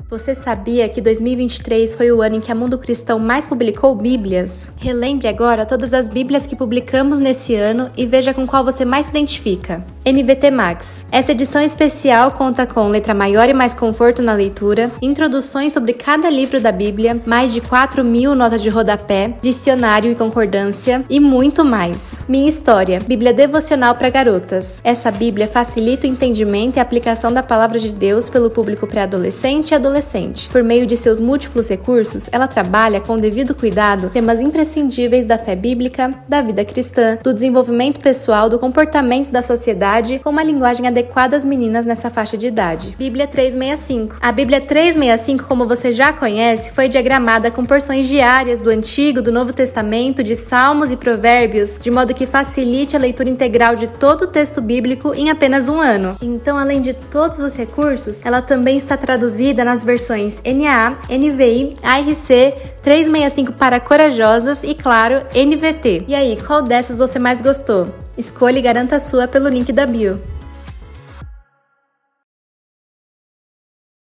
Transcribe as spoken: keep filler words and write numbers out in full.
Você sabia que dois mil e vinte e três foi o ano em que a Mundo Cristão mais publicou bíblias? Relembre agora todas as bíblias que publicamos nesse ano e veja com qual você mais se identifica. N V T Max. Essa edição especial conta com letra maior e mais conforto na leitura, introduções sobre cada livro da Bíblia, mais de quatro mil notas de rodapé, dicionário e concordância e muito mais. Minha História. Bíblia devocional para garotas. Essa Bíblia facilita o entendimento e a aplicação da palavra de Deus pelo público pré-adolescente e adolescente. Por meio de seus múltiplos recursos, ela trabalha com devido cuidado temas imprescindíveis da fé bíblica, da vida cristã, do desenvolvimento pessoal, do comportamento da sociedade, com uma linguagem adequada às meninas nessa faixa de idade. Bíblia trezentos e sessenta e cinco. A Bíblia trezentos e sessenta e cinco, como você já conhece, foi diagramada com porções diárias do Antigo, do Novo Testamento, de Salmos e Provérbios, de modo que facilite a leitura integral de todo o texto bíblico em apenas um ano. Então, além de todos os recursos, ela também está traduzida nas versões N A A, N V I, A R C, trezentos e sessenta e cinco para corajosas e, claro, N V T. E aí, qual dessas você mais gostou? Escolha e garanta a sua pelo link da bio.